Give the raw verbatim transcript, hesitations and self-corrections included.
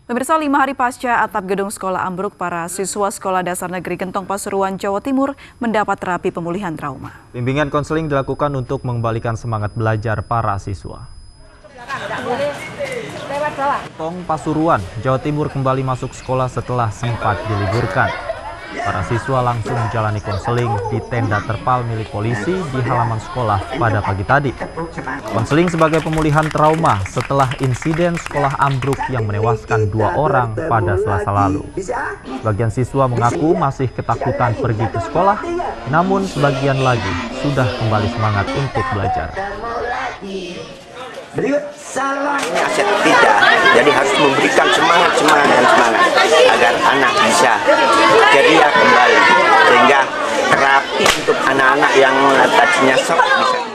Pemirsa, lima hari pasca atap gedung sekolah ambruk, para siswa Sekolah Dasar Negeri Gentong Pasuruan, Jawa Timur mendapat terapi pemulihan trauma. Bimbingan konseling dilakukan untuk mengembalikan semangat belajar para siswa. Gentong Pasuruan, Jawa Timur kembali masuk sekolah setelah sempat diliburkan. Para siswa langsung menjalani konseling di tenda terpal milik polisi di halaman sekolah pada pagi tadi. Konseling sebagai pemulihan trauma setelah insiden sekolah ambruk yang menewaskan dua orang pada Selasa lalu. Sebagian siswa mengaku masih ketakutan pergi ke sekolah, namun sebagian lagi sudah kembali semangat untuk belajar. Aset tidak, jadi harus memberikan semangat, semangat dan semangat agar anak bisa ceria kembali, sehingga terapi untuk anak-anak yang tadinya shock bisa